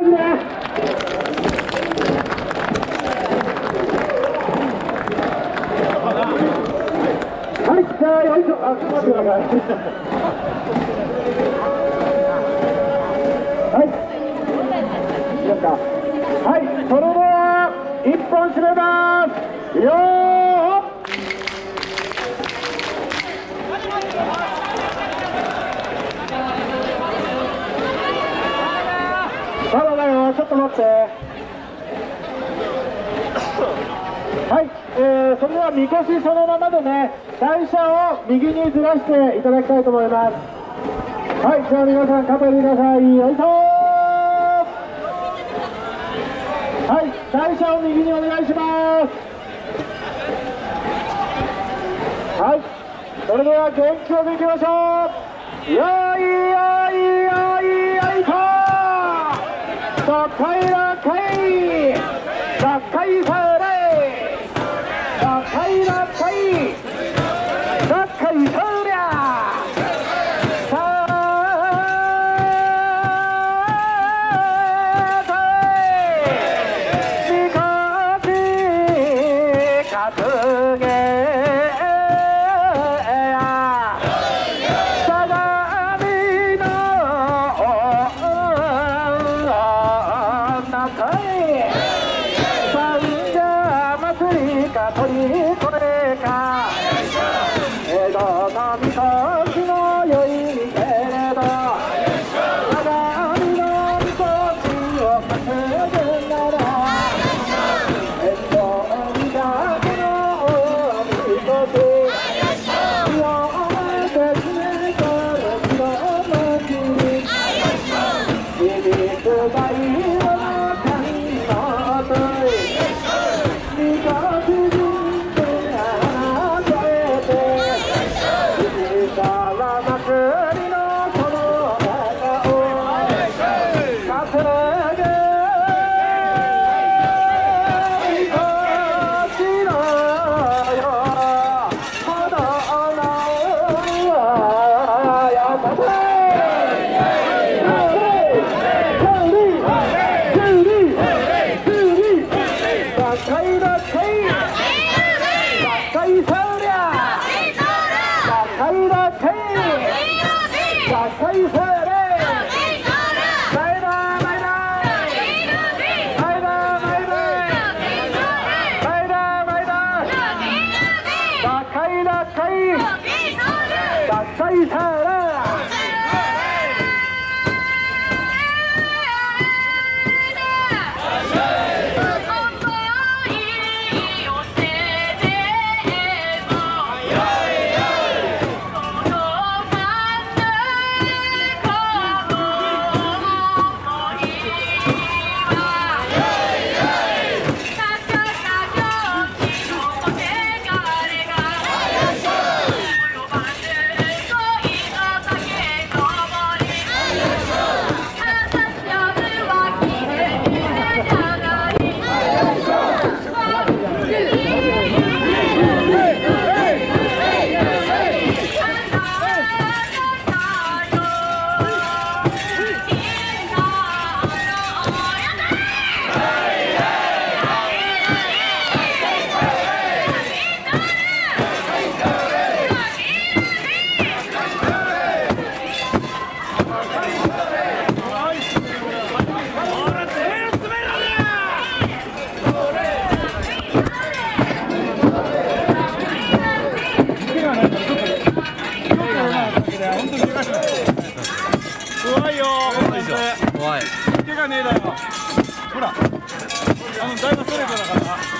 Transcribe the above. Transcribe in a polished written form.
はい、じゃあよいしょ、あ、ちょっと待ってください。はい、いいですか。はい、それでは一本締めます。よー。まだだよ、ちょっと待って。はい、それではみこしそのままでね、台車を右にずらしていただきたいと思います。はい、じゃあ皆さん肩入れください。よいしょー。はい、台車を右にお願いします。はい、それでは元気よくいきましょう。よいよいよいよいとー。どっかいどっかいどっかいされどっかいどっかいどっかいそりゃさあみこし担げ鳥これか江戸のみこしも良いけれど鏡のみこしを担ぐなら遠慮にだけのみこし清めてくれとる白の霧響く大の神の鳥みこし怖いよ、怖い。手がねえだよ。ほら、だいぶストレートだから。